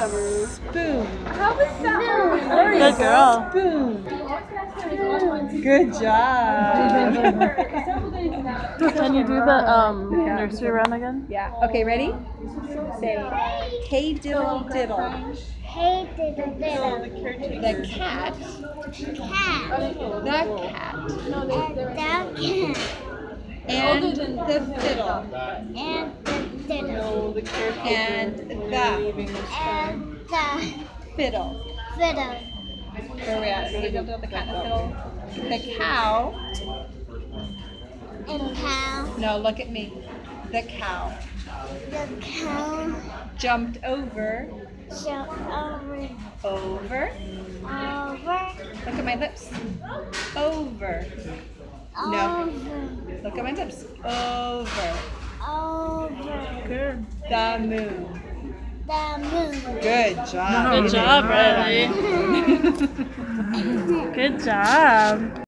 Spoon. Good girl. Spoon. Good job. Can you do the nursery run again? Yeah. Okay, ready? Say, hey diddle diddle. Hey diddle diddle. The cat. Cat. The cat. And And the cat. the fiddle. And the diddle. And the And the fiddle. fiddle. Where are we at? Hey diddle diddle, the cat and the fiddle. The cow. And cow. No, look at me. The cow The cow. jumped over. Jump over. Over. Over. Look at my lips. Over. No. Over. Look at my lips. Over. Over. Good. The moon. The moon. Good job. Good job, Rylie. Good job.